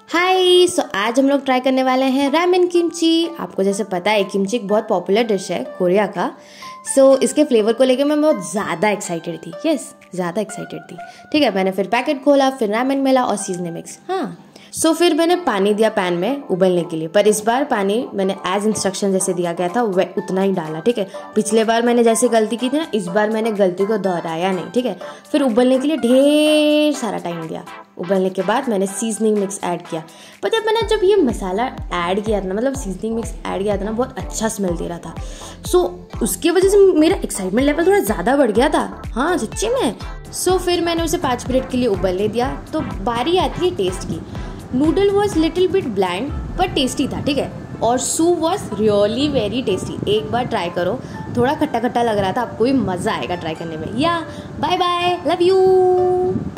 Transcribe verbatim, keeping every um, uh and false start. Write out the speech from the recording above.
हाय सो आज हम लोग ट्राई करने वाले हैं रामेन किमची। आपको जैसे पता है किमची एक बहुत पॉपुलर डिश है कोरिया का। सो so, इसके फ्लेवर को लेकर मैं बहुत ज़्यादा एक्साइटेड थी। यस ज़्यादा एक्साइटेड थी। ठीक है, मैंने फिर पैकेट खोला, फिर रामेन मिला और सीजनिंग मिक्स। हाँ सो so, फिर मैंने पानी दिया पैन में उबलने के लिए, पर इस बार पानी मैंने एज इंस्ट्रक्शन जैसे दिया गया था वह उतना ही डाला। ठीक है, पिछले बार मैंने जैसे गलती की थी ना, इस बार मैंने गलती को दोहराया नहीं। ठीक है, फिर उबलने के लिए ढेर सारा टाइम दिया। उबलने के बाद मैंने सीजनिंग मिक्स ऐड किया। पर जब मैंने जब ये मसाला ऐड किया था ना, मतलब सीजनिंग मिक्स ऐड किया था ना, बहुत अच्छा स्मेल दे रहा था। सो so, उसकी वजह से मेरा एक्साइटमेंट लेवल थोड़ा ज़्यादा बढ़ गया था। हाँ सच्ची में। सो so, फिर मैंने उसे पाँच मिनट के लिए उबलने दिया। तो बारी आती है टेस्ट की। Noodle was little bit bland पर टेस्टी था। ठीक है, और soup was really very tasty. एक बार ट्राई करो, थोड़ा खट्टा खट्टा लग रहा था, आपको भी मज़ा आएगा ट्राई करने में। या बाय बाय, लव यू।